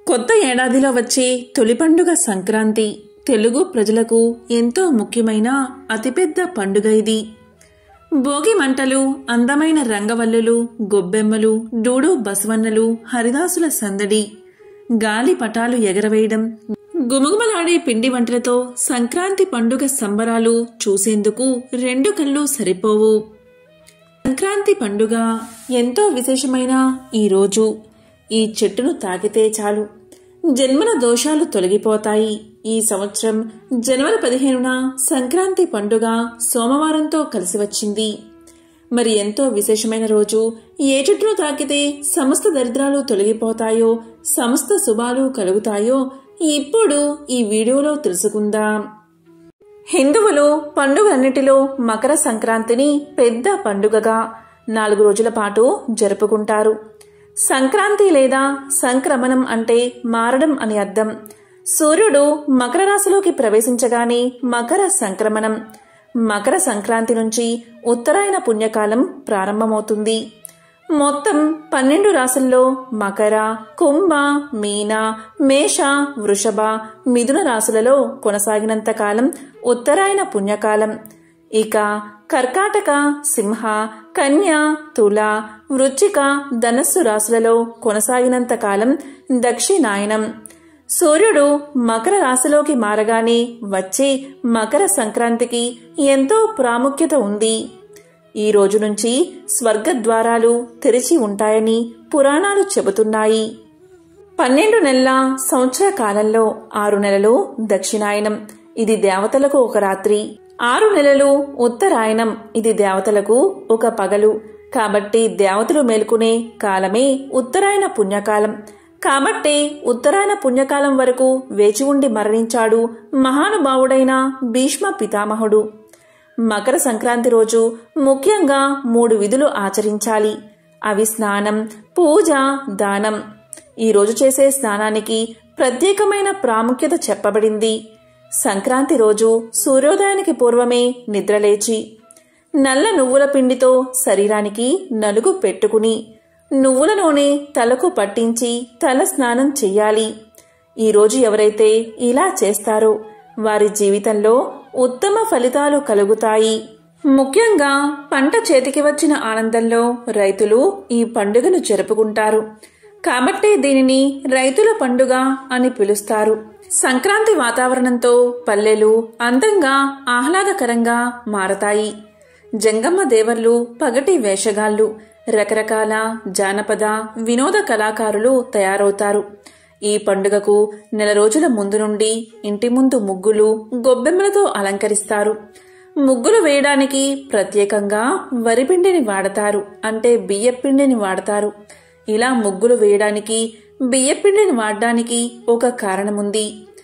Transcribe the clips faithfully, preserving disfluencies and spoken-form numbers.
కొత్త ఏడాదిలో వచ్చే తొలి పండుగ సంక్రాంతి తెలుగు ప్రజలకు ఎంతో ముఖ్యమైన అతిపెద్ద పండుగ ఇది. భోగి మంటలు, అందమైన రంగవల్లులు, గొబ్బెమ్మలు, డూడు బసవన్నలు, హరిదాసుల సందడి, గాలి పటాలు ఎగరవేయడం, గుమగుమలాడే పిండి వంటలతో సంక్రాంతి పండుగ సంబరాలు చూసేందుకు రెండు కళ్ళు సరిపోవు. సంక్రాంతి పండుగ ఎంతో విశేషమైన ఈ రోజు ఈ చెట్టును తాకితే చాలు జన్మల దోషాలు తొలగిపోతాయి. ఈ సంవత్సరం జనవరి పదిహేనున సంక్రాంతి పండుగ సోమవారంతో కలిసి వచ్చింది. మరి ఎంతో విశేషమైన రోజు. ఏ చెట్టును తాకితే సమస్త దరిద్రాలు తొలగిపోతాయో, సమస్త శుభాలు కలుగుతాయో ఇప్పుడు ఈ వీడియోలో తెలుసుకుందాం. హిందువులు పండుగలన్నిటిలో మకర సంక్రాంతిని పెద్ద పండుగగా నాలుగు రోజుల పాటు జరుపుకుంటారు. సంక్రాంతి లేదా సంక్రమణం అంటే మారడం అని అర్థం. సూర్యుడు మకర రాశిలోకి ప్రవేశించగానే మకర సంక్రమణం. మకర సంక్రాంతి నుంచి ఉత్తరాయణ పుణ్యకాలం ప్రారంభమవుతుంది. మొత్తం పన్నెండు రాశుల్లో మకర, కుంభ, మీన, మేష, వృషభ, మిథున రాశులలో కొనసాగినంత కాలం ఉత్తరాయణ పుణ్యకాలం. ఇక కర్కాటక, సింహ, కన్య, తుల, వృశ్చిక, ధనస్సు రాశులలో కొనసాగినంత కాలం దక్షిణాయనం. సూర్యుడు మకర రాశిలోకి మారగానే వచ్చే మకర సంక్రాంతికి ఎంతో ప్రాముఖ్యత ఉంది. ఈ రోజు నుంచి స్వర్గద్వారాలు తెరిచి ఉంటాయని పురాణాలు చెబుతున్నాయి. పన్నెండు నెలల సంవత్సర కాలంలో ఆరు నెలలు దక్షిణాయనం, ఇది దేవతలకు ఒక రాత్రి. ఆరు నెలలు ఉత్తరాయణం, ఇది దేవతలకు ఒక పగలు. కాబట్టి దేవతలు మేల్కొనే కాలమే ఉత్తరాయణ పుణ్యకాలం. కాబట్టి ఉత్తరాయణ పుణ్యకాలం వరకు వేచి ఉండి మరణించాడు మహానుభావుడైన భీష్మ పితామహుడు. మకర సంక్రాంతి రోజు ముఖ్యంగా మూడు విధులు ఆచరించాలి. అవి స్నానం, పూజ, దానం. ఈ రోజు చేసే స్నానానికి ప్రత్యేకమైన ప్రాముఖ్యత చెప్పబడింది. సంక్రాంతి రోజు సూర్యోదయానికి పూర్వమే నిద్రలేచి నల్ల నువ్వుల పిండితో శరీరానికి నలుగు పెట్టుకుని నువ్వుల నూనె తలకు పట్టించి తల స్నానం చెయ్యాలి. ఈరోజు ఎవరైతే ఇలా చేస్తారో వారి జీవితంలో ఉత్తమ ఫలితాలు కలుగుతాయి. ముఖ్యంగా పంట చేతికి వచ్చిన ఆనందంలో రైతులు ఈ పండుగను జరుపుకుంటారు. కాబట్టి దీనిని రైతుల పండుగ అని పిలుస్తారు. సంక్రాంతి వాతావరణంతో పల్లెలు అందంగా ఆహ్లాదకరంగా మారతాయి. జంగమ్మ దేవర్లు, పగటి వేషగాళ్లు, రకరకాల జానపద వినోద కళాకారులు తయారవుతారు. ఈ పండుగకు నెల రోజుల ముందు నుండి ఇంటి ముందు ముగ్గులు, గొబ్బెమ్మలతో అలంకరిస్తారు. ముగ్గులు వేయడానికి ప్రత్యేకంగా వరిపిండిని వాడతారు, అంటే బియ్యపిండిని వాడతారు. ఇలా ముగ్గులు వేయడానికి బియ్యపిండిని వాడడానికి ఒక కారణముంది.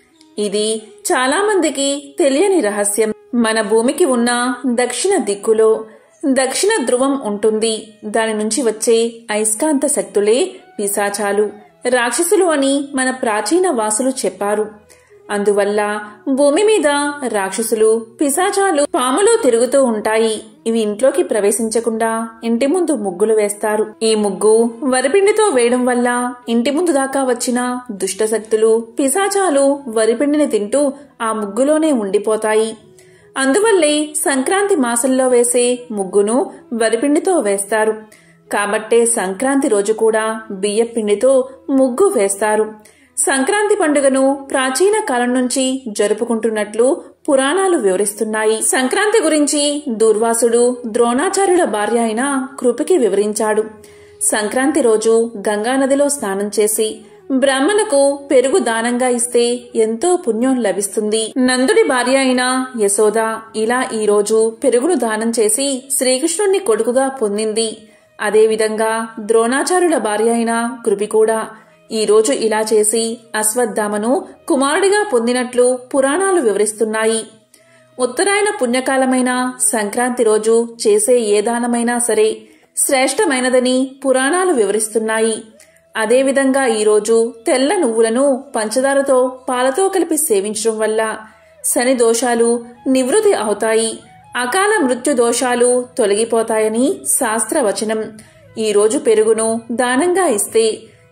ఇది చాలా మందికి తెలియని రహస్యం. మన భూమికి ఉన్న దక్షిణ దిక్కులో దక్షిణ ధ్రువం ఉంటుంది. దాని నుంచి వచ్చే అయస్కాంత శక్తులే పిశాచాలు, రాక్షసులు అని మన ప్రాచీన వాసులు చెప్పారు. అందువల్ల భూమి మీద రాక్షసులు, పిశాచాలు, పాములు తిరుగుతూ ఉంటాయి. ఇవి ఇంట్లోకి ప్రవేశించకుండా ఇంటి ముందు ముగ్గులు వేస్తారు. ఈ ముగ్గు వరిపిండితో వేయడం వల్ల ఇంటి ముందు దాకా వచ్చిన దుష్టశక్తులు, పిశాచాలు వరిపిండిని తింటూ ఆ ముగ్గులోనే ఉండిపోతాయి. అందువల్లే సంక్రాంతి మాసంలో వేసే ముగ్గును వరిపిండితో వేస్తారు. కాబట్టే సంక్రాంతి రోజు కూడా బియ్యపిండితో ముగ్గు వేస్తారు. సంక్రాంతి పండుగను ప్రాచీన కాలం నుంచి జరుపుకుంటున్నట్లు పురాణాలు వివరిస్తున్నాయి. సంక్రాంతి గురించి దూర్వాసుడు ద్రోణాచార్యుల భార్య అయిన కృపికి వివరించాడు. సంక్రాంతి రోజు గంగానదిలో స్నానం చేసి బ్రాహ్మణులకు పెరుగు దానంగా ఇస్తే ఎంతో పుణ్యం లభిస్తుంది. నందుడి భార్య అయిన యశోద ఇలా ఈ రోజు పెరుగును దానం చేసి శ్రీకృష్ణుణ్ణి కొడుకుగా పొందింది. అదేవిధంగా ద్రోణాచార్యుల భార్య అయిన కృపి కూడా ఈ రోజు ఇలా చేసి అశ్వత్థామను కుమారుడిగా పొందినట్లు పురాణాలు వివరిస్తున్నాయి. ఉత్తరాయణ పుణ్యకాలమైన సంక్రాంతి రోజు చేసే ఏ దానమైనా సరే శ్రేష్టమైనదని పురాణాలు వివరిస్తున్నాయి. అదేవిధంగా ఈరోజు తెల్ల నువ్వులను పంచదారతో పాలతో కలిపి సేవించడం వల్ల శని దోషాలు నివృత్తి అవుతాయి, అకాల మృత్యు దోషాలు తొలగిపోతాయని శాస్త్రవచనం. ఈరోజు పెరుగును దానంగా ఇస్తే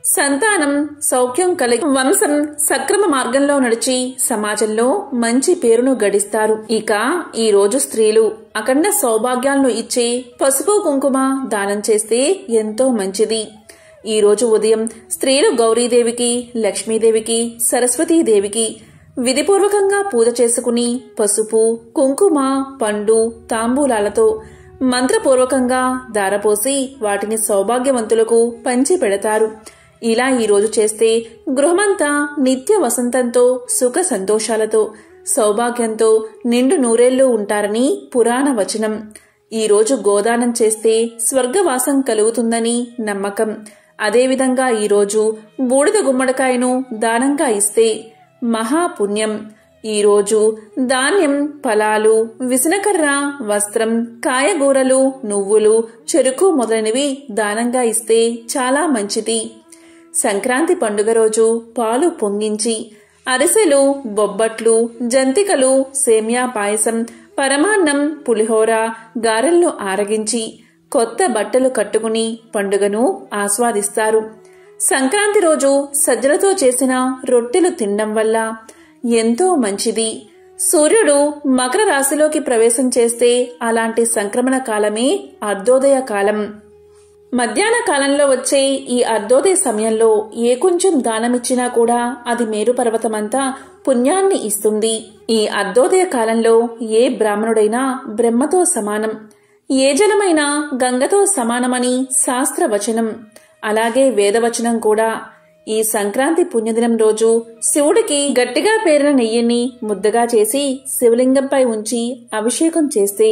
సంతానం సౌఖ్యం కలిగి వంశం సక్రమ మార్గంలో నడిచి సమాజంలో మంచి పేరును గడిస్తారు. ఇక ఈ రోజు స్త్రీలు అఖండ సౌభాగ్యాలను ఇచ్చే పసుపు కుంకుమ దానం చేస్తే ఎంతో మంచిది. ఈ రోజు ఉదయం స్త్రీలు గౌరీదేవికి, లక్ష్మీదేవికి, సరస్వతీదేవికి విధిపూర్వకంగా పూజ చేసుకుని పసుపు కుంకుమ పండు తాంబూలాలతో మంత్రపూర్వకంగా దారపోసి వాటిని సౌభాగ్యవంతులకు పంచి పెడతారు. ఇలా ఈ రోజు చేస్తే గృహమంతా నిత్య వసంతంతో సుఖ సంతోషాలతో సౌభాగ్యంతో నిండు నూరేళ్లు ఉంటారని పురాణ వచనం. ఈ రోజు గోదానం చేస్తే స్వర్గవాసం కలుగుతుందని నమ్మకం. అదేవిధంగా ఈరోజు బూడిద గుమ్మడికాయను దానంగా ఇస్తే మహాపుణ్యం. ఈరోజు ధాన్యం, ఫలాలు, విసనకర్ర, వస్త్రం, కాయగూరలు, నువ్వులు, చెరుకు మొదలైనవి దానంగా ఇస్తే చాలా మంచిది. సంక్రాంతి పండుగ రోజు పాలు పొంగించి అరిసెలు, బొబ్బట్లు, జంతికలు, సేమియా పాయసం, పరమాన్నం, పులిహోర, గారెలను ఆరగించి కొత్త బట్టలు కట్టుకుని పండుగను ఆస్వాదిస్తారు. సంక్రాంతి రోజు సజ్జలతో చేసిన రొట్టెలు తినడం వల్ల ఎంతో మంచిది. సూర్యుడు మకర రాశిలోకి ప్రవేశం చేస్తే అలాంటి సంక్రమణ కాలమే అర్ధోదయ కాలం. మధ్యాహ్న కాలంలో వచ్చే ఈ అర్ధోదయ సమయంలో ఏ కొంచెం దానమిచ్చినా కూడా అది మేరు పర్వతమంతా పుణ్యాన్ని ఇస్తుంది. ఈ అర్ధోదయ కాలంలో ఏ బ్రాహ్మణుడైనా బ్రహ్మతో సమానం, ఏ జలమైనా గంగతో సమానమని శాస్త్రవచనం. అలాగే వేదవచనం కూడా. ఈ సంక్రాంతి పుణ్యదినం రోజు శివుడికి గట్టిగా పేరిన నెయ్యిని ముద్దగా చేసి శివలింగంపై ఉంచి అభిషేకం చేస్తే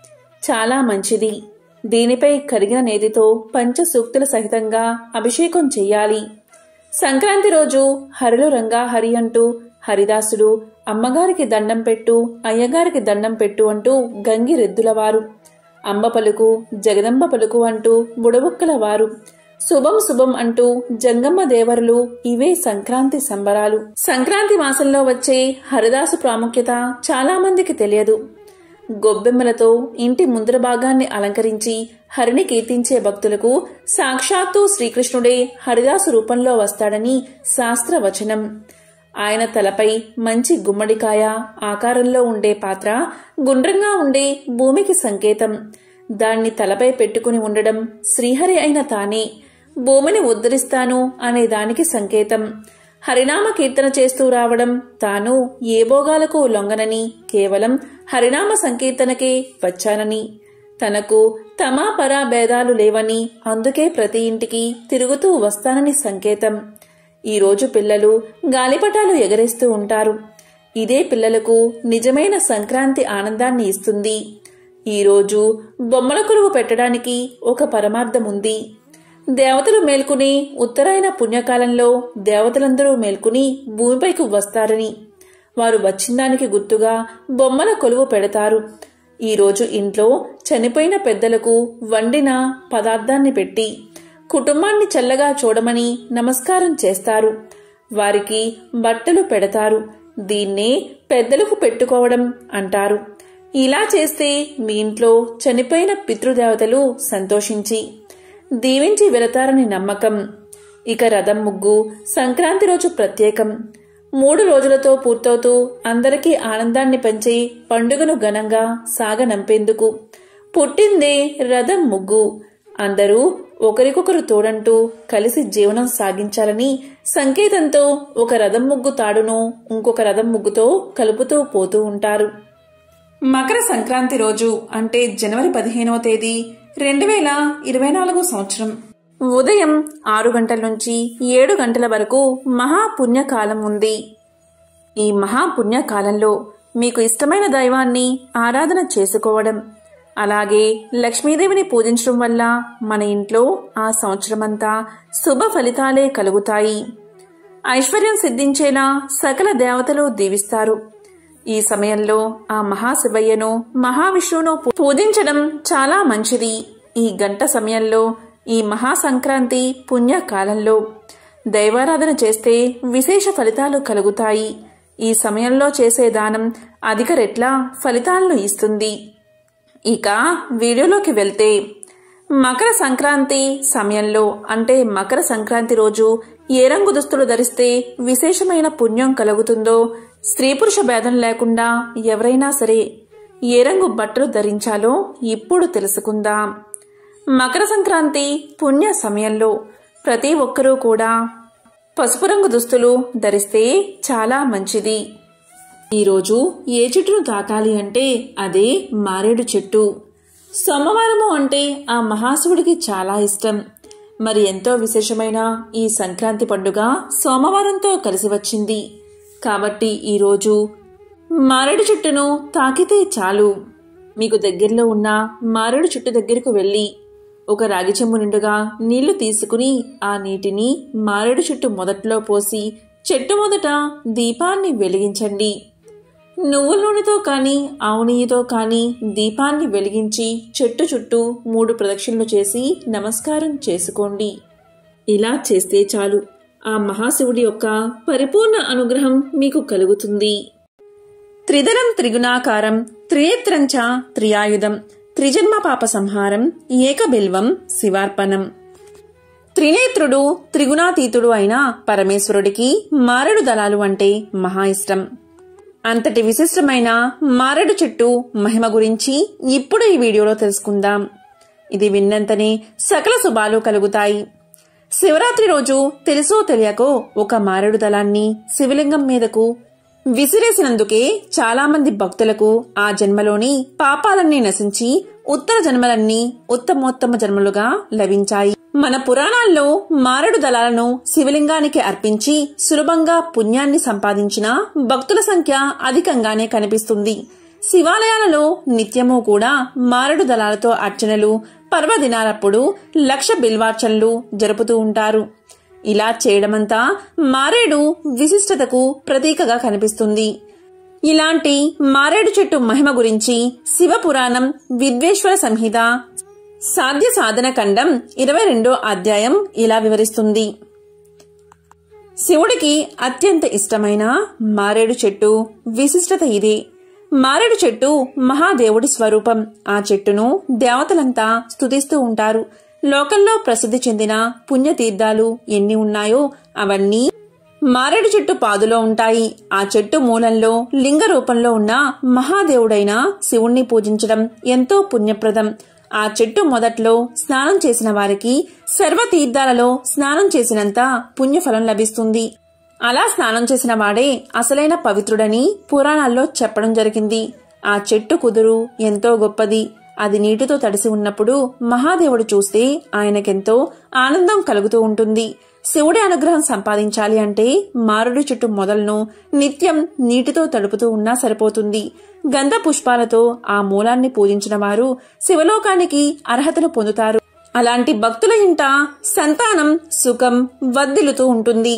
చాలా మంచిది. దీనిపై కరిగిన నేతితో పంచసూక్తుల సహితంగా అభిషేకం చెయ్యాలి. సంక్రాంతి రోజు హరిలు రంగా హరి అంటూ హరిదాసుడు అమ్మగారికి దండం పెట్టు, అయ్యగారికి దండం పెట్టు అంటూ గంగిరెద్దులవారు, అంబ పలుకు జగదంబ పలుకు అంటూ బుడబుక్కల వారు, శుభం శుభం అంటూ జంగమ్మ దేవరులు. ఇవే సంక్రాంతి సంబరాలు. సంక్రాంతి మాసంలో వచ్చే హరిదాసు ప్రాముఖ్యత చాలా మందికి తెలియదు. గొబ్బెమ్మలతో ఇంటి ముందర భాగాన్ని అలంకరించి హరిని కీర్తించే భక్తులకు సాక్షాత్తు శ్రీకృష్ణుడే హరిదాసు రూపంలో వస్తాడని శాస్త్రవచనం. ఆయన తలపై మంచి గుమ్మడికాయ ఆకారంలో ఉండే పాత్ర గుండ్రంగా ఉండే భూమికి సంకేతం. దాన్ని తలపై పెట్టుకుని ఉండడం శ్రీహరి అయిన తానే భూమిని ఉద్ధరిస్తాను అనే దానికి సంకేతం. హరినామ కీర్తన చేస్తూ రావడం తాను ఏ భోగాలకు లొంగనని, కేవలం హరినామ సంకీర్తనకే వచ్చానని, తనకు తమా పరా భేదాలు లేవని, అందుకే ప్రతి ఇంటికి తిరుగుతూ వస్తానని సంకేతం. ఈరోజు పిల్లలు గాలిపటాలు ఎగరేస్తూ ఉంటారు. ఇదే పిల్లలకు నిజమైన సంక్రాంతి ఆనందాన్ని ఇస్తుంది. ఈరోజు బొమ్మల కొలువు పెట్టడానికి ఒక పరమార్థముంది. దేవతలు మేల్కుని ఉత్తరాయణ పుణ్యకాలంలో దేవతలందరూ మేల్కుని భూమిపైకి వస్తారని, వారు వచ్చిందానికి గుర్తుగా బొమ్మల కొలువు పెడతారు. ఈరోజు ఇంట్లో చనిపోయిన పెద్దలకు వండిన పదార్థాన్ని పెట్టి కుటుంబాన్ని చల్లగా చూడమని నమస్కారం చేస్తారు. వారికి బట్టలు పెడతారు. దీన్నే పెద్దలకు పెట్టుకోవడం అంటారు. ఇలా చేస్తే మీ ఇంట్లో చనిపోయిన పితృదేవతలు సంతోషించి దీవించి వెళతారని నమ్మకం. ఇక రథం ముగ్గు సంక్రాంతి రోజు ప్రత్యేకం. మూడు రోజులతో పూర్తవుతూ అందరికీ ఆనందాన్ని పంచే పండుగను ఘనంగా సాగనంపేందుకు పుట్టిందే రథం ముగ్గు. అందరూ ఒకరికొకరు తోడంటూ కలిసి జీవనం సాగించాలని సంకేతంతో ఒక రథం ముగ్గు తాడును ఇంకొక రథం ముగ్గుతో కలుపుతూ పోతూ ఉంటారు. మకర సంక్రాంతి రోజు అంటే జనవరి పదిహేనవ తేదీ రెండు వేల ఇరవై నాలుగో సంవత్సరం ఉదయం ఆరు గంటల నుంచి ఏడు గంటల వరకు మహాపుణ్యకాలం ఉంది. ఈ మహాపుణ్యకాలంలో మీకు ఇష్టమైన దైవాన్ని ఆరాధన చేసుకోవడం, అలాగే లక్ష్మీదేవిని పూజించడం వల్ల మన ఇంట్లో ఆ సంవత్సరమంతా శుభ ఫలితాలే కలుగుతాయి. ఐశ్వర్యం సిద్ధించేలా సకల దేవతలు దీవిస్తారు. ఈ సమయంలో ఆ మహాశివయ్యను, మహావిష్ణువును పూజించడం చాలా మంచిది. ఈ గంట సమయంలో, ఈ మహాసంక్రాంతి పుణ్యకాలంలో దైవారాధన చేస్తే విశేష ఫలితాలు కలుగుతాయి. ఈ సమయంలో చేసే దానం అధిక రెట్ల ఫలితాలను ఇస్తుంది. ఇక వీడియోలోకి వెళ్తే, మకర సంక్రాంతి సమయంలో అంటే మకర సంక్రాంతి రోజు ఏ రంగు దుస్తులు ధరిస్తే విశేషమైన పుణ్యం కలుగుతుందో, స్త్రీ పురుష భేదం లేకుండా ఎవరైనా సరే ఏ రంగు బట్టలు ధరించాలో ఇప్పుడు తెలుసుకుందాం. మకర సంక్రాంతి పుణ్య సమయంలో ప్రతి ఒక్కరూ కూడా పసుపు రంగు దుస్తులు ధరిస్తే చాలా మంచిది. ఈరోజు ఏ చెట్టును తాకాలి అంటే అదే మారేడు చెట్టు. సోమవారము అంటే ఆ మహాశివుడికి చాలా ఇష్టం. మరి ఎంతో విశేషమైన ఈ సంక్రాంతి పండుగ సోమవారంతో కలిసి వచ్చింది కాబట్టి ఈరోజు మారేడు చెట్టును తాకితే చాలు. మీకు దగ్గరలో ఉన్న మారేడు చెట్టు దగ్గరకు వెళ్ళి ఒక రాగి చెంబు నిండుగా నీళ్లు తీసుకుని ఆ నీటిని మారేడు చెట్టు మొదట్లో పోసి చెట్టు మొదట దీపాన్ని వెలిగించండి. నువ్వుల నూనెతో కానీ ఆవు నెయ్యితో కానీ దీపాన్ని వెలిగించి చెట్టు చుట్టూ మూడు ప్రదక్షిణలు చేసి నమస్కారం చేసుకోండి. ఇలా చేస్తే చాలు ఆ మహాశివుడి యొక్క పరిపూర్ణ అనుగ్రహం మీకు కలుగుతుంది. త్రిదలం త్రిగుణాకారం త్రినేత్రంచ త్రియాయుధం త్రిజన్మ పాప సంహారం ఏకబిల్వం శివార్పణం. త్రినేత్రుడు త్రిగుణాతీతుడు అయిన పరమేశ్వరుడికి మారేడు దళాలు అంటే మహా ఇష్టం. అంతటి విశిష్టమైన మారేడు చెట్టు మహిమ గురించి ఇప్పుడు ఈ వీడియోలో తెలుసుకుందాం. ఇది విన్నంతనే సకల శుభాలు కలుగుతాయి. శివరాత్రి రోజు తెలుసో తెలియకో ఒక మారేడు దళాన్ని శివలింగం మీదకు విసిరేసినందుకే చాలా మంది భక్తులకు ఆ జన్మలోని పాపాలన్నీ నశించి ఉత్తర జన్మలన్నీ ఉత్తమోత్తమ జన్మలుగా లభించాయి. మన పురాణాల్లో మారేడు దళాలను శివలింగానికి అర్పించి సులభంగా పుణ్యాన్ని సంపాదించిన భక్తుల సంఖ్య అధికంగానే కనిపిస్తుంది. శివాలయాలలో నిత్యము కూడా మారేడు దళాలతో అర్చనలు, పర్వదినాలప్పుడు లక్ష బిల్వార్చనలు జరుపుతూ ఉంటారు. ఇలా చేయడమంతా మారేడు విశిష్టతకు ప్రతీకగా కనిపిస్తుంది. ఇలాంటి మారేడు చెట్టు మహిమ గురించి శివపురాణం విద్వేశ్వర సంహిత సాధ్య సాధన ఖండం ఇరవై రెండో అధ్యాయం ఇలా వివరిస్తుంది. శివుడికి అత్యంత ఇష్టమైన మారేడు చెట్టు విశిష్టత ఇదే. మారేడు చెట్టు మహాదేవుడి స్వరూపం. ఆ చెట్టును దేవతలంతా స్తుతిస్తూ ఉంటారు. లోకంలో ప్రసిద్ధి చెందిన పుణ్యతీర్థాలు ఎన్ని ఉన్నాయో అవన్నీ మారేడు చెట్టు పాదులో ఉంటాయి. ఆ చెట్టు మూలంలో లింగ రూపంలో ఉన్న మహాదేవుడైన శివుణ్ణి పూజించడం ఎంతో పుణ్యప్రదం. ఆ చెట్టు మొదట్లో స్నానం చేసిన వారికి సర్వతీర్థాలలో స్నానం చేసినంత పుణ్యఫలం లభిస్తుంది. అలా స్నానం చేసిన వాడే అసలైన పవిత్రుడని పురాణాల్లో చెప్పడం జరిగింది. ఆ చెట్టు కుదురు ఎంతో గొప్పది. అది నీటితో తడిసి ఉన్నప్పుడు మహాదేవుడు చూస్తే ఆయనకెంతో ఆనందం కలుగుతూ ఉంటుంది. శివుడి అనుగ్రహం సంపాదించాలి అంటే మారేడు చెట్టు మొదలను నిత్యం నీటితో తడుపుతూ ఉన్నా సరిపోతుంది. గంధ పుష్పాలతో ఆ మూలాన్ని పూజించిన వారు శివలోకానికి అర్హతను పొందుతారు. అలాంటి భక్తుల ఇంట సంతానం సుఖం వర్ధిల్లుతూ ఉంటుంది.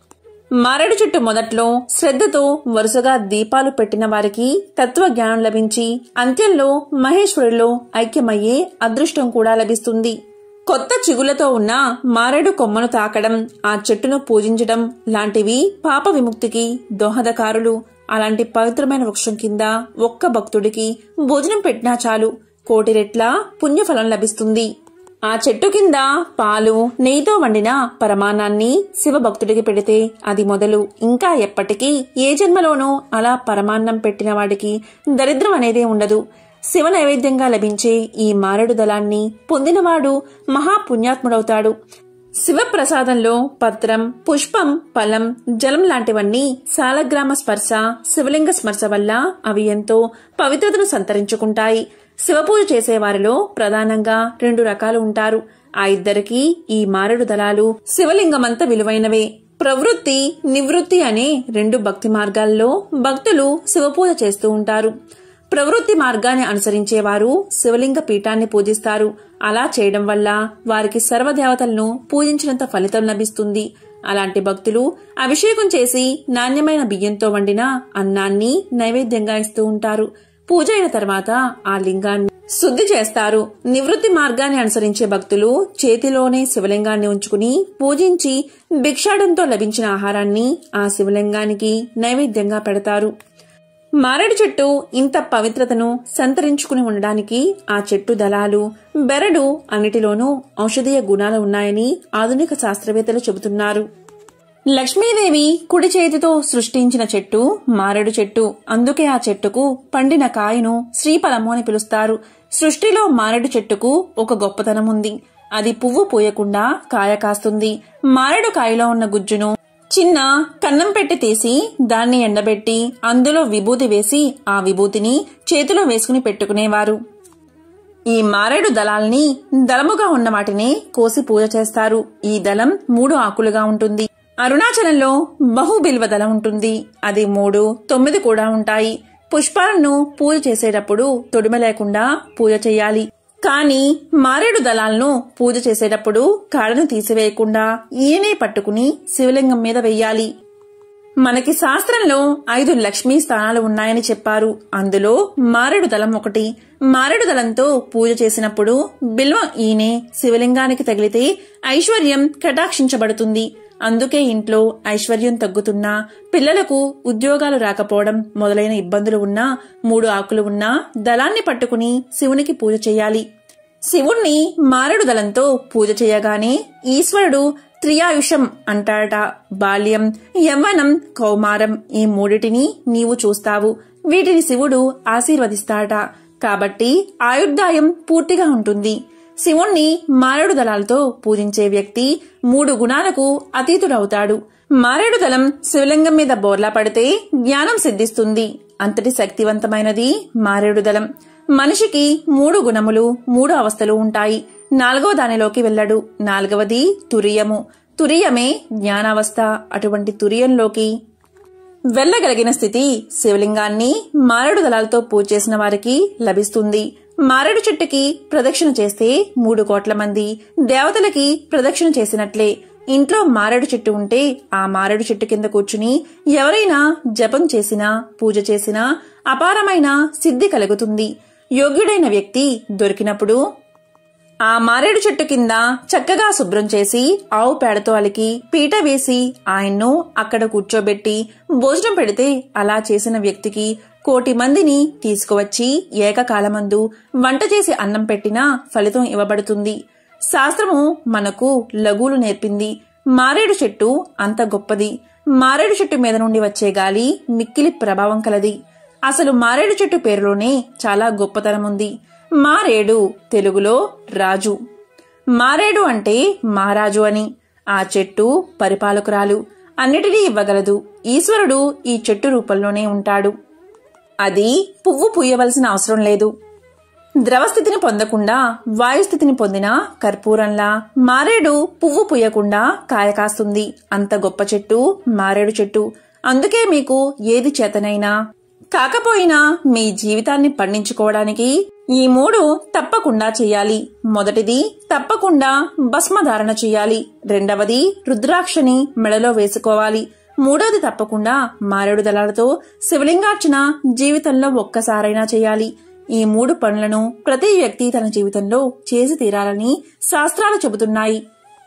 మారేడు చెట్టు మొదట్లో శ్రద్ధతో వరుసగా దీపాలు పెట్టిన వారికి తత్వజ్ఞానం లభించి అంత్యంలో మహేశ్వరులో ఐక్యమయ్యే అదృష్టం కూడా లభిస్తుంది. కొత్త చిగులతో ఉన్న మారేడు కొమ్మను తాకడం, ఆ చెట్టును పూజించడం లాంటివి పాప విముక్తికి దోహదకారులు. అలాంటి పవిత్రమైన వృక్షం కింద ఒక్క భక్తుడికి భోజనం పెట్టినా చాలు కోటి రెట్ల పుణ్యఫలం లభిస్తుంది. ఆ చెట్టు కింద పాలు నెయ్యితో వండిన పరమాన్నాన్ని శివ భక్తుడికి పెడితే అది మొదలు ఇంకా ఎప్పటికీ ఏ జన్మలోనూ అలా పరమాన్నం పెట్టిన వాడికి దరిద్రం అనేదే ఉండదు. శివ నైవేద్యంగా లభించే ఈ మారేడు దళాన్ని పొందినవాడు మహాపుణ్యాత్ముడవుతాడు. శివప్రసాదంలో పత్రం, పుష్పం, ఫలం, జలం లాంటివన్నీ సాలగ్రామ స్పర్శ, శివలింగ స్పర్శ వల్ల అవి ఎంతో పవిత్రతను సంతరించుకుంటాయి. శివపూజ చేసేవారిలో ప్రధానంగా రెండు రకాలు ఉంటారు. ఆ ఇద్దరికి ఈ మారేడు దళాలు శివలింగమంత విలువైనవే. ప్రవృత్తి, నివృత్తి అనే రెండు భక్తి మార్గాల్లో భక్తులు శివపూజ చేస్తూ ఉంటారు. ప్రవృత్తి మార్గాన్ని అనుసరించేవారు శివలింగ పీఠాన్ని పూజిస్తారు. అలా చేయడం వల్ల వారికి సర్వదేవతలను పూజించినంత ఫలితం లభిస్తుంది. అలాంటి భక్తులు అభిషేకం చేసి నాణ్యమైన బియ్యంతో వండిన అన్నాన్ని నైవేద్యంగా ఇస్తూ ఉంటారు. పూజ అయిన తర్వాత ఆ లింగాన్ని శుద్ధి చేస్తారు. నివృత్తి మార్గాన్ని అనుసరించే భక్తులు చేతిలోనే శివలింగాన్ని ఉంచుకుని పూజించి భిక్షాడంతో లభించిన ఆహారాన్ని ఆ శివలింగానికి నైవేద్యంగా పెడతారు. మారేడు చెట్టు ఇంత పవిత్రతను సంతరించుకుని ఉండడానికి ఆ చెట్టు దళాలు, బెరడు అన్నిటిలోనూ ఔషధీయ గుణాలు ఉన్నాయని ఆధునిక శాస్త్రవేత్తలు చెబుతున్నారు. లక్ష్మీదేవి కుడి చేతితో సృష్టించిన చెట్టు మారేడు చెట్టు. అందుకే ఆ చెట్టుకు పండిన కాయను శ్రీఫలము అని పిలుస్తారు. సృష్టిలో మారేడు చెట్టుకు ఒక గొప్పతనం ఉంది. అది పువ్వు పూయకుండా కాయ కాస్తుంది. మారేడు కాయలో ఉన్న గుజ్జును చిన్న కన్నం పెట్టి తీసి దాన్ని ఎండబెట్టి అందులో విభూతి వేసి ఆ విభూతిని చేతిలో వేసుకుని పెట్టుకునేవారు. ఈ మారేడు దళాల్ని దళముగా ఉన్న వాటిని కోసి పూజ చేస్తారు. ఈ దళం మూడు ఆకులుగా ఉంటుంది. అరుణాచలంలో బహుబిల్వ దళం ఉంటుంది. అది మూడు, తొమ్మిది కూడా ఉంటాయి. పుష్పాలను పూజ చేసేటప్పుడు తొడిమ లేకుండా పూజ చేయాలి. కాని మారేడు దళాలను పూజ చేసేటప్పుడు కాడను తీసివేయకుండా ఈయనే పట్టుకుని శివలింగం మీద వెయ్యాలి. మనకి శాస్త్రంలో ఐదు లక్ష్మీ స్థానాలు ఉన్నాయని చెప్పారు. అందులో మారేడు దళం ఒకటి. మారేడు దళంతో పూజ చేసినప్పుడు బిల్వం ఈయనే శివలింగానికి తగిలితే ఐశ్వర్యం కటాక్షించబడుతుంది. అందుకే ఇంట్లో ఐశ్వర్యం తగ్గుతున్నా, పిల్లలకు ఉద్యోగాలు రాకపోవడం మొదలైన ఇబ్బందులు ఉన్నా మూడు ఆకులు ఉన్నా దళాన్ని పట్టుకుని శివునికి పూజ చేయాలి. శివుణ్ణి మారేడు దళంతో పూజ చేయగానే ఈశ్వరుడు త్రియాయుషం అంటాడట. బాల్యం, యవ్వనం, కౌమారం ఈ మూడిటిని నీవు చూస్తావు. వీటిని శివుడు ఆశీర్వదిస్తాడట. కాబట్టి ఆయుర్దాయం పూర్తిగా ఉంటుంది. శివుణ్ణి మారేడు దళాలతో పూజించే వ్యక్తి మూడు గుణాలకు అతీతుడవుతాడు. మారేడు దళం శివలింగం మీద బోర్లా పడితే జ్ఞానం సిద్ధిస్తుంది. అంతటి శక్తివంతమైనది మారేడు దళం. మనిషికి మూడు గుణములు, మూడు అవస్థలు ఉంటాయి. నాలుగవ దానిలోకి వెళ్ళడు. నాలుగవది తురియము. తురియమే జ్ఞానావస్థ. అటువంటి తురియంలోకి వెళ్లగలిగిన స్థితి శివలింగాన్ని మారేడు దళాలతో పూజ చేసిన వారికి లభిస్తుంది. మారేడు చెట్టుకి ప్రదక్షిణ చేస్తే మూడు కోట్ల మంది దేవతలకి ప్రదక్షిణ చేసినట్లే. ఇంట్లో మారేడు చెట్టు ఉంటే ఆ మారేడు చెట్టు కింద కూర్చుని ఎవరైనా జపం చేసినా పూజ చేసినా అపారమైన సిద్ధి కలుగుతుంది. యోగ్యుడైన వ్యక్తి దొరికినప్పుడు ఆ మారేడు చెట్టు కింద చక్కగా శుభ్రం చేసి ఆవు పేడతో అలికి పీట వేసి ఆయన్ను అక్కడ కూర్చోబెట్టి భోజనం పెడితే అలా చేసిన వ్యక్తికి కోటి మందిని తీసుకువచ్చి ఏకకాలమందు వంట చేసి అన్నం పెట్టినా ఫలితం ఇవ్వబడుతుంది. శాస్త్రము మనకు లఘువులు నేర్పింది. మారేడు చెట్టు అంత గొప్పది. మారేడు చెట్టు మీద నుండి వచ్చే గాలి మిక్కిలి ప్రభావం కలది. అసలు మారేడు చెట్టు పేరులోనే చాలా గొప్పతనముంది. మారేడు తెలుగులో రాజు. మారేడు అంటే మహారాజు అని. ఆ చెట్టు పరిపాలకురాలు. అన్నిటినీ ఇవ్వగలదు. ఈశ్వరుడు ఈ చెట్టు రూపంలోనే ఉంటాడు. అది పువ్వు పూయవలసిన అవసరం లేదు. ద్రవస్థితిని పొందకుండా వాయుస్థితిని పొందిన కర్పూరంలా మారేడు పువ్వు పూయకుండా కాయ కాస్తుంది. అంత గొప్ప చెట్టు మారేడు చెట్టు. అందుకే మీకు ఏది చేతనైనా కాకపోయినా మీ జీవితాన్ని పండించుకోవడానికి ఈ మూడు తప్పకుండా చెయ్యాలి. మొదటిది తప్పకుండా భస్మధారణ చెయ్యాలి. రెండవది రుద్రాక్షని మెడలో వేసుకోవాలి. మూడోది తప్పకుండా మారేడు దళాలతో శివలింగార్చన జీవితంలో ఒక్కసారైనా చేయాలి. ఈ మూడు పనులను ప్రతి వ్యక్తి తన జీవితంలో చేసి తీరాలని శాస్త్రాలు చెబుతున్నాయి.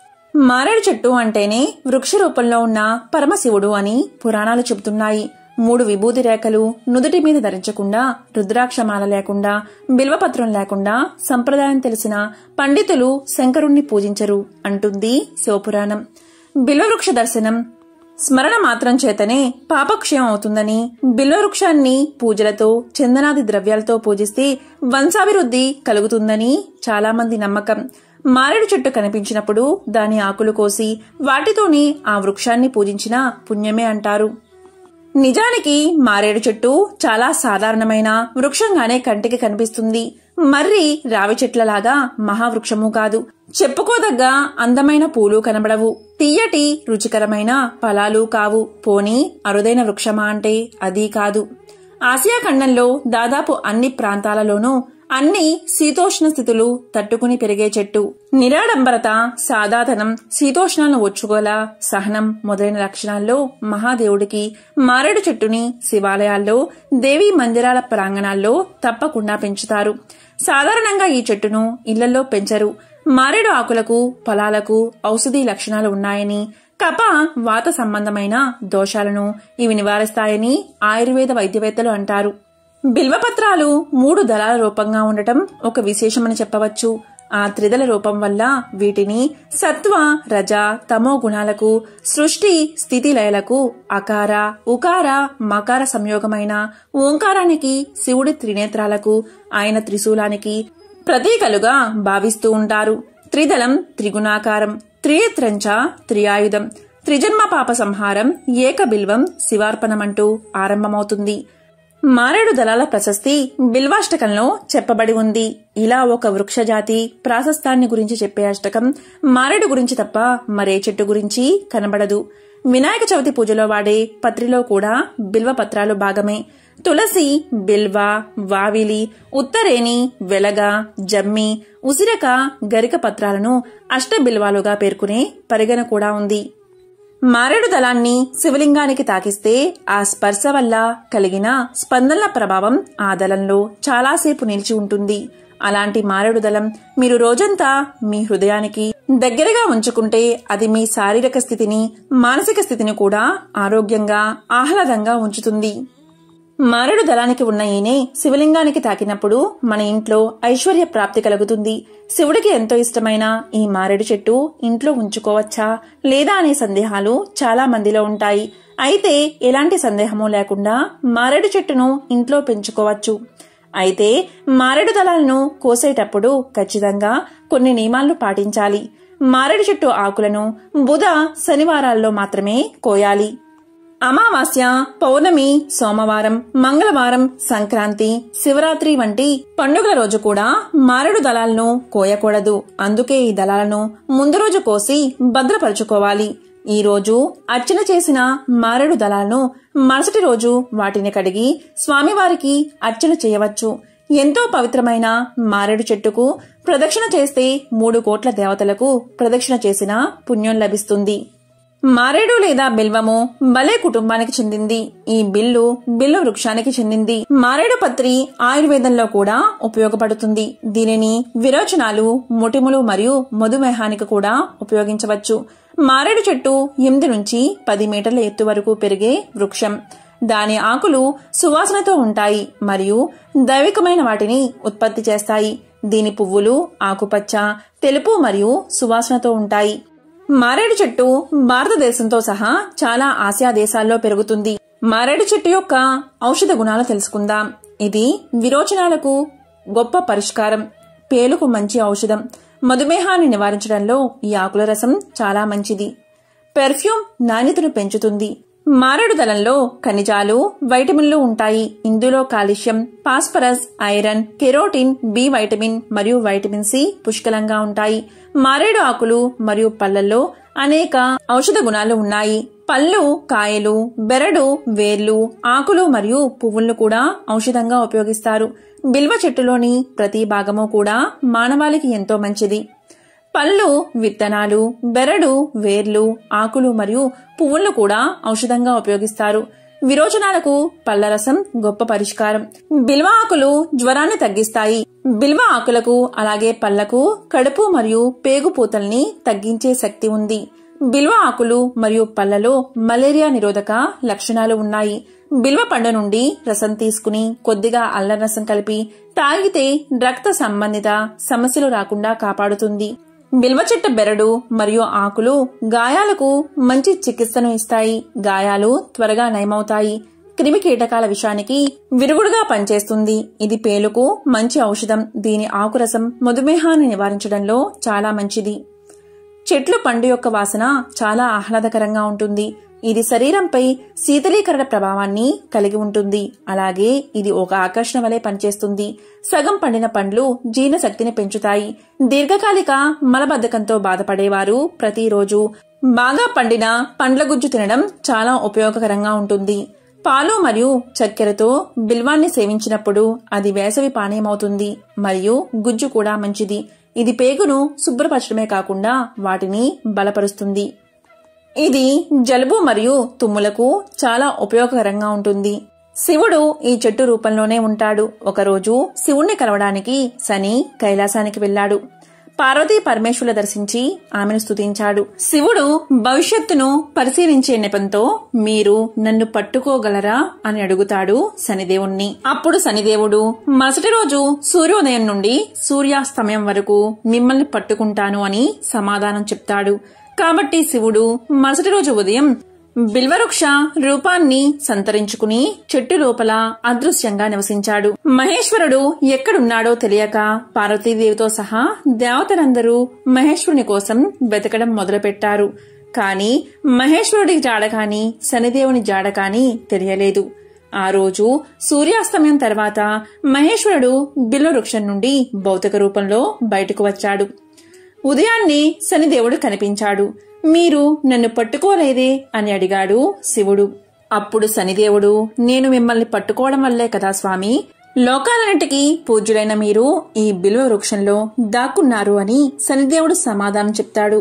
మారేడు చెట్టు అంటేనే వృక్ష రూపంలో ఉన్న పరమశివుడు అని పురాణాలు చెబుతున్నాయి. మూడు విభూతి రేఖలు నుదుటి మీద ధరించకుండా, రుద్రాక్షమాల లేకుండా, బిల్వపత్రం లేకుండా సంప్రదాయం తెలిసిన పండితులు శంకరుణ్ణి పూజించరు అంటుంది శివపురాణం. బిల్వవృక్ష దర్శనం స్మరణ మాత్రం చేతనే పాపక్షయం అవుతుందని, బిల్వవృక్షాన్ని పూజలతో చందనాది ద్రవ్యాలతో పూజిస్తే వంశాభివృద్ధి కలుగుతుందని చాలా మంది నమ్మకం. మారేడు చెట్టు కనిపించినప్పుడు దాని ఆకులు కోసి వాటితోనే ఆ వృక్షాన్ని పూజించిన పుణ్యమే అంటారు. నిజానికి మారేడు చెట్టు చాలా సాధారణమైన వృక్షంగానే కంటికి కనిపిస్తుంది. మర్రి రావి చెట్లలాగా మహావృక్షము కాదు. చెప్పుకోదగ్గ అందమైన పూలు కనబడవు. తీయటి రుచికరమైన ఫలాలు కావు. పోనీ అరుదైన వృక్షమా అంటే అదీ కాదు. ఆసియా ఖండంలో దాదాపు అన్ని ప్రాంతాలలోనూ అన్ని శీతోష్ణ స్థితులు తట్టుకుని పెరిగే చెట్టు. నిరాడంబరత, సాదాతనం, శీతోష్ణాలను ఒచ్చుకోల, సహనం మొదలైన లక్షణాల్లో మహాదేవుడికి మారేడు చెట్టుని శివాలయాల్లో, దేవీ మందిరాల ప్రాంగణాల్లో తప్పకుండా పెంచుతారు. సాధారణంగా ఈ చెట్టును ఇళ్లలో పెంచరు. మారేడు ఆకులకు, ఫలాలకు ఔషధీ లక్షణాలు ఉన్నాయని, కఫ వాత సంబంధమైన దోషాలను ఇవి నివారిస్తాయని ఆయుర్వేద వైద్యవేత్తలు అంటారు. బిల్వపత్రాలు మూడు దళాల రూపంగా ఉండటం ఒక విశేషమని చెప్పవచ్చు. ఆ త్రిదళ రూపం వల్ల వీటిని సత్వ, రజ, తమో గుణాలకు, సృష్టి, స్థితి లయలకు, అకార, ఉకార, మకార సంయోగమైన ఓంకారానికి, శివుడి త్రినేత్రాలకు, ఆయన త్రిశూలానికి ప్రతీకలుగా భావిస్తూ ఉంటారు. త్రిదళం త్రిగుణాకారం, త్రినేత్రంచ త్రియాయుధం, త్రిజన్మ పాప సంహారం, ఏక బిల్వం శివార్పణమంటూ ఆరంభమవుతుంది. మారేడు దళాల ప్రశస్తి బిల్వాష్టకంలో చెప్పబడి ఉంది. ఇలా ఒక వృక్షజాతి ప్రాశస్తాన్ని గురించి చెప్పే అష్టకం మారేడు గురించి తప్ప మరే చెట్టు గురించి కనబడదు. వినాయక చవితి పూజలో వాడే పత్రిలో కూడా బిల్వ పత్రాలు భాగమే. తులసి, బిల్వ, వావిలి, ఉత్తరేణి, వెలగ, జమ్మి, ఉసిరక, గరిక పత్రాలను అష్టబిల్వాలుగా పేర్కొనే పరిగణ కూడా ఉంది. మారేడు దళాన్ని శివలింగానికి తాకిస్తే ఆ స్పర్శ వల్ల కలిగిన స్పందనల ప్రభావం ఆ దళంలో చాలాసేపు నిలిచి ఉంటుంది. అలాంటి మారేడు దళం మీరు రోజంతా మీ హృదయానికి దగ్గరగా ఉంచుకుంటే అది మీ శారీరక స్థితిని, మానసిక స్థితిని కూడా ఆరోగ్యంగా, ఆహ్లాదంగా ఉంచుతుంది. మారేడు దళానికి ఉన్న ఈనే శివలింగానికి తాకినప్పుడు మన ఇంట్లో ఐశ్వర్య ప్రాప్తి కలుగుతుంది. శివుడికి ఎంతో ఇష్టమైన ఈ మారేడు చెట్టు ఇంట్లో ఉంచుకోవచ్చా లేదా అనే సందేహాలు చాలా మందిలో ఉంటాయి. అయితే ఎలాంటి సందేహమూ లేకుండా మారేడు చెట్టును ఇంట్లో పెంచుకోవచ్చు. అయితే మారేడు దళాలను కోసేటప్పుడు ఖచ్చితంగా కొన్ని నియమాలను పాటించాలి. మారేడు చెట్టు ఆకులను బుధ, శనివారాల్లో మాత్రమే కోయాలి. అమావాస్య, పౌర్ణమి, సోమవారం, మంగళవారం, సంక్రాంతి, శివరాత్రి వంటి పండుగల రోజు కూడా మారేడు దళాలను కోయకూడదు. అందుకే ఈ దళాలను ముందు రోజు కోసి భద్రపరుచుకోవాలి. ఈ రోజు అర్చన చేసిన మారేడు దళాలను మరుసటి రోజు వాటిని కడిగి స్వామివారికి అర్చన చేయవచ్చు. ఎంతో పవిత్రమైన మారేడు చెట్టుకు ప్రదక్షిణ చేస్తే మూడు కోట్ల దేవతలకు ప్రదక్షిణ చేసిన పుణ్యం లభిస్తుంది. మారేడు లేదా బిల్వము బలే కుటుంబానికి చెందింది. ఈ బిల్లు బిల్లు వృక్షానికి చెందింది. మారేడు పత్రి ఆయుర్వేదంలో కూడా ఉపయోగపడుతుంది. దీనిని విరోచనాలు, ముటిములు మరియు మధుమేహానికి కూడా ఉపయోగించవచ్చు. మారేడు చెట్టు ఎనిమిది నుంచి పది మీటర్ల ఎత్తు వరకు పెరిగే వృక్షం. దాని ఆకులు సువాసనతో ఉంటాయి మరియు దైవికమైన వాటిని ఉత్పత్తి చేస్తాయి. దీని పువ్వులు ఆకుపచ్చ, తెలుపు మరియు సువాసనతో ఉంటాయి. మారేడు చెట్టు భారతదేశంతో సహా చాలా ఆసియా దేశాల్లో పెరుగుతుంది. మారేడు చెట్టు యొక్క ఔషధ గుణాలు తెలుసుకుందాం. ఇది విరోచనాలకు గొప్ప పరిష్కారం, పేలుకు మంచి ఔషధం, మధుమేహాన్ని నివారించడంలో ఈ ఆకుల రసం చాలా మంచిది. పెర్ఫ్యూమ్ నాణ్యతను పెంచుతుంది. మారేడు దళంలో ఖనిజాలు, వైటమిన్లు ఉంటాయి. ఇందులో calcium, phosphorus, iron, carotene, B vitamin మరియు వైటమిన్ సి పుష్కలంగా ఉంటాయి. మారేడు ఆకులు మరియు పళ్లలో అనేక ఔషధ గుణాలు ఉన్నాయి. పళ్ళు, కాయలు, బెరడు, వేర్లు, ఆకులు మరియు పువ్వులను కూడా ఔషధంగా ఉపయోగిస్తారు. బిల్వ చెట్టులోని ప్రతి భాగము కూడా మానవాళికి ఎంతో మంచిది. పళ్ళు, విత్తనాలు, బెరడు, వేర్లు, ఆకులు మరియు పువ్వులను కూడా ఔషధంగా ఉపయోగిస్తారు. విరోచనాలకు పళ్ల రసం గొప్ప పరిష్కారం. బిల్వ ఆకులు జ్వరాన్ని తగ్గిస్తాయి. బిల్వ ఆకులకు అలాగే పళ్లకు కడుపు మరియు పేగు పూతల్ని తగ్గించే శక్తి ఉంది. బిల్వ ఆకులు మరియు పళ్లలో మలేరియా నిరోధక లక్షణాలు ఉన్నాయి. బిల్వ పండు నుండి రసం తీసుకుని కొద్దిగా అల్లం రసం కలిపి తాగితే రక్త సంబంధిత సమస్యలు రాకుండా కాపాడుతుంది. బిల్వ చెట్టు బెరడు మరియు ఆకులు గాయాలకు మంచి చికిత్సను ఇస్తాయి. గాయాలు త్వరగా నయమవుతాయి. క్రిమి కీటకాల విషానికి విరుగుడుగా పనిచేస్తుంది. ఇది పేలుకు మంచి ఔషధం. దీని ఆకురసం మధుమేహాన్ని నివారించడంలో చాలా మంచిది. చెట్లు పండు యొక్క వాసన చాలా ఆహ్లాదకరంగా ఉంటుంది. ఇది శరీరంపై శీతలీకరణ ప్రభావాన్ని కలిగి ఉంటుంది. అలాగే ఇది ఒక ఆకర్షణ వలె పనిచేస్తుంది. సగం పండిన పండ్లు జీర్ణశక్తిని పెంచుతాయి. దీర్ఘకాలిక మలబద్ధకంతో బాధపడేవారు ప్రతిరోజు బాగా పండిన పండ్ల గుజ్జు తినడం చాలా ఉపయోగకరంగా ఉంటుంది. పాలు మరియు చక్కెరతో బిల్వాన్ని సేవించినప్పుడు అది వేసవి పానీయమవుతుంది మరియు గుజ్జు కూడా మంచిది. ఇది పేగును శుభ్రపరచడమే కాకుండా వాటిని బలపరుస్తుంది. ఇది జలుబు మరియు తుమ్ములకు చాలా ఉపయోగకరంగా ఉంటుంది. శివుడు ఈ చెట్టు రూపంలోనే ఉంటాడు. ఒకరోజు శివుణ్ణి కలవడానికి శని కైలాసానికి వెళ్లాడు. పార్వతీ పరమేశ్వరుల దర్శించి ఆమెను స్తుతించాడు. శివుడు భవిష్యత్తును పరిశీలించే నెపంతో మీరు నన్ను పట్టుకోగలరా అని అడుగుతాడు శనిదేవుణ్ణి. అప్పుడు శనిదేవుడు మరుసటి రోజు సూర్యోదయం నుండి సూర్యాస్తమయం వరకు మిమ్మల్ని పట్టుకుంటాను అని సమాధానం చెప్తాడు. కాబట్టి శివుడు మరుసటి రోజు ఉదయం బిల్వవృక్ష రూపాన్ని సంతరించుకుని చెట్టు లోపల అదృశ్యంగా నివసించాడు. మహేశ్వరుడు ఎక్కడున్నాడో తెలియక పార్వతీదేవితో సహా దేవతలందరూ మహేశ్వరుని కోసం వెతకడం మొదలుపెట్టారు. కాని మహేశ్వరుడి జాడ కాని శనిదేవుని జాడ కాని తెలియలేదు. ఆ రోజు సూర్యాస్తమయం తర్వాత మహేశ్వరుడు బిల్వవృక్షం నుండి భౌతిక రూపంలో బయటకు వచ్చాడు. ఉదయాన్నే శనిదేవుడు కనిపించాడు. మీరు నన్ను పట్టుకోలేదే అని అడిగాడు శివుడు. అప్పుడు శనిదేవుడు నేను మిమ్మల్ని పట్టుకోవడం వల్లే కదా స్వామి, లోకాలన్నిటికీ పూజ్యులైన మీరు ఈ బిల్వ వృక్షంలో దాక్కున్నారు అని శనిదేవుడు సమాధానం చెప్తాడు.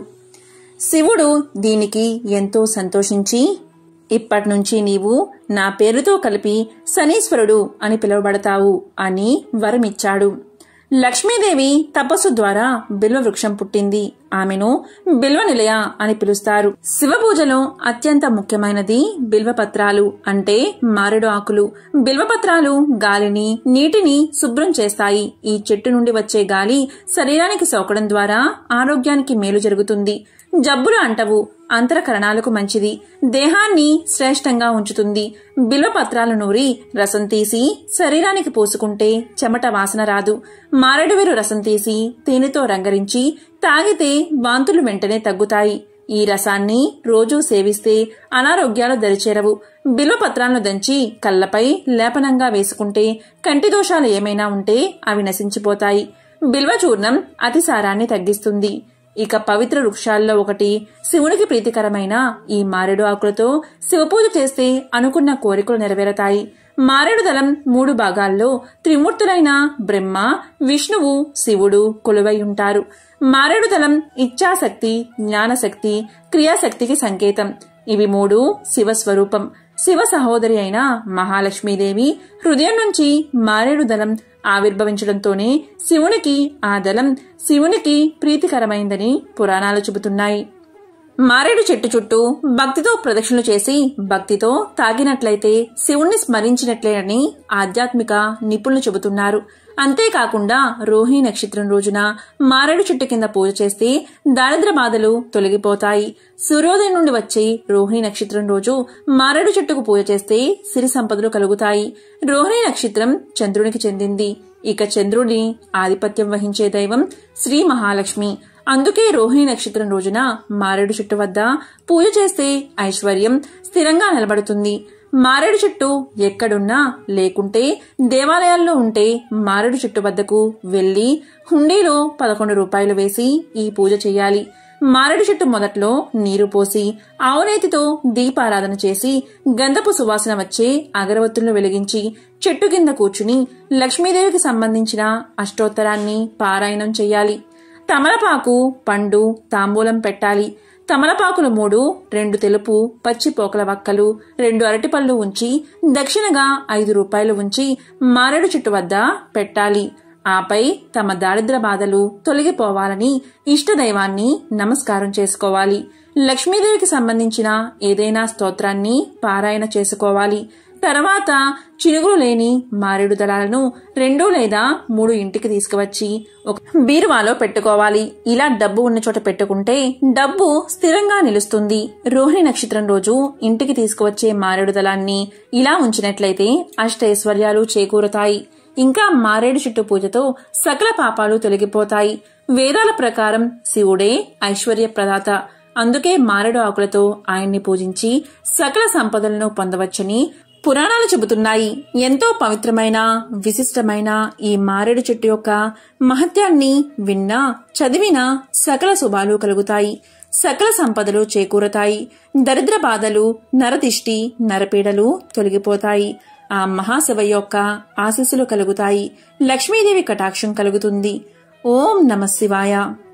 శివుడు దీనికి ఎంతో సంతోషించి ఇప్పటినుంచి నీవు నా పేరుతో కలిపి శనీశ్వరుడు అని పిలువబడతావు అని వరమిచ్చాడు. లక్ష్మీదేవి తపస్సు ద్వారా బిల్వ వృక్షం పుట్టింది. ఆమెను బిల్వ నిలయ అని పిలుస్తారు. శివ పూజలో అత్యంత ముఖ్యమైనది బిల్వపత్రాలు అంటే మారేడు ఆకులు. బిల్వపత్రాలు గాలిని, నీటిని శుభ్రం చేస్తాయి. ఈ చెట్టు నుండి వచ్చే గాలి శరీరానికి సోకడం ద్వారా ఆరోగ్యానికి మేలు జరుగుతుంది. జబ్బులు అంటవు, అంతరకరణాలకు మంచిది, దేహాన్ని శ్రేష్టంగా ఉంచుతుంది. బిల్వపత్రాలు నూరి రసం తీసి శరీరానికి పూసుకుంటే చెమట వాసన రాదు. మారేడువేరు రసం తీసి తేనెతో రంగరించి తాగితే వాంతులు వెంటనే తగ్గుతాయి. ఈ రసాన్ని రోజూ సేవిస్తే అనారోగ్యాలు దరిచేరవు. బిల్వపత్రాలను దంచి కళ్ళపై లేపనంగా వేసుకుంటే కంటి దోషాలు ఏమైనా ఉంటే అవి నశించిపోతాయి. బిల్వచూర్ణం అతిసారాన్ని తగ్గిస్తుంది. ఇక పవిత్ర వృక్షాల్లో ఒకటి శివునికి ప్రీతికరమైన ఈ మారేడు ఆకులతో శివపూజ చేస్తే అనుకున్న కోరికలు నెరవేరతాయి. మారేడు దళం మూడు భాగాల్లో త్రిమూర్తులైన బ్రహ్మ, విష్ణువు, శివుడు కొలువై ఉంటారు. మారేడు దళం ఇచ్ఛాశక్తి, జ్ఞానశక్తి, క్రియాశక్తికి సంకేతం. ఇవి మూడు శివస్వరూపం. శివ సహోదరి అయిన మహాలక్ష్మీదేవి హృదయం నుంచి మారేడు దళం ఆవిర్భవించడంతోనే శివునికి ఆ దళం శివునికి ప్రీతికరమైందని పురాణాలు చెబుతున్నాయి. మారేడు చెట్టు చుట్టూ భక్తితో ప్రదక్షిణలు చేసి భక్తితో తాగినట్లయితే శివుణ్ణి స్మరించినట్లేనని ఆధ్యాత్మిక నిపుణులు చెబుతున్నారు. అంతేకాకుండా రోహిణి నక్షత్రం రోజున మారేడు చెట్టు కింద పూజ చేస్తే దారిద్ర బాధలు తొలగిపోతాయి. సూర్యోదయం నుండి వచ్చే రోహిణి నక్షత్రం రోజు మారేడు చెట్టుకు పూజ చేస్తే సిరి సంపదలు కలుగుతాయి. రోహిణి నక్షత్రం చంద్రునికి చెందింది. ఇక చంద్రుడిని ఆధిపత్యం వహించే దైవం శ్రీ మహాలక్ష్మి. అందుకే రోహిణి నక్షత్రం రోజున మారేడు చెట్టు వద్ద పూజ చేస్తే ఐశ్వర్యం స్థిరంగా నిలబడుతుంది. మారేడు చెట్టు ఎక్కడున్నా లేకుంటే దేవాలయాల్లో ఉంటే మారేడు చెట్టు వద్దకు వెళ్లి హుండీలో పదకొండు రూపాయలు వేసి ఈ పూజ చేయాలి. మారేడు చెట్టు మొదట్లో నీరు పోసి ఆవునేతితో దీపారాధన చేసి గంధపు సువాసన వచ్చే అగరవత్తులను వెలిగించి చెట్టు కింద కూర్చుని లక్ష్మీదేవికి సంబంధించిన అష్టోత్తరాన్ని పారాయణం చెయ్యాలి. తమలపాకు, పండు, తాంబూలం పెట్టాలి. తమలపాకులు మూడు, రెండు తెలుపు పచ్చి పోకల వక్కలు, రెండు అరటిపళ్ళు ఉంచి దక్షిణగా ఐదు రూపాయలు ఉంచి మారేడు చెట్టు వద్ద పెట్టాలి. ఆపై తమ దారిద్ర బాధలు తొలగిపోవాలని ఇష్టదైవాన్ని నమస్కారం చేసుకోవాలి. లక్ష్మీదేవికి సంబంధించిన ఏదైనా స్తోత్రాన్ని పారాయణ చేసుకోవాలి. తర్వాత చినుగులు లేని మారేడు దళాలను రెండు లేదా మూడు ఇంటికి తీసుకువచ్చి ఒక బీరువాలో పెట్టుకోవాలి. ఇలా డబ్బు ఉన్న చోట పెట్టుకుంటే డబ్బు స్థిరంగా నిలుస్తుంది. రోహిణి నక్షత్రం రోజు ఇంటికి తీసుకువచ్చే మారేడు దళాన్ని ఇలా ఉంచినట్లయితే అష్టైశ్వర్యాలు చేకూరుతాయి. ఇంకా మారేడు చెట్టు పూజతో సకల పాపాలు తొలగిపోతాయి. వేదాల ప్రకారం శివుడే ఐశ్వర్య ప్రదాత. అందుకే మారేడు ఆకులతో ఆయన్ని పూజించి సకల సంపదలను పొందవచ్చని పురాణాలు చెబుతున్నాయి. ఎంతో పవిత్రమైన విశిష్టమైన ఈ మారేడు చెట్టు యొక్క మహత్యాన్ని విన్నా చదివినా సకల శుభాలు కలుగుతాయి. సకల సంపదలు చేకూరతాయి. దరిద్ర బాధలు, నరదిష్టి, నరపీడలు తొలగిపోతాయి. ఆ మహాశివ యొక్క ఆశీస్సులు కలుగుతాయి. లక్ష్మీదేవి కటాక్షం కలుగుతుంది. ఓం నమః శివాయ.